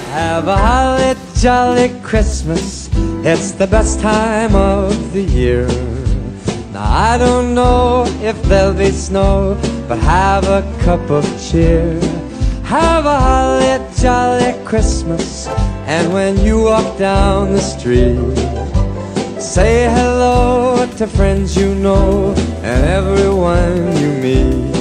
Have a holly jolly Christmas, it's the best time of the year. Now I don't know if there'll be snow, but have a cup of cheer. Have a holly jolly Christmas, and when you walk down the street, say hello to friends you know and everyone you meet.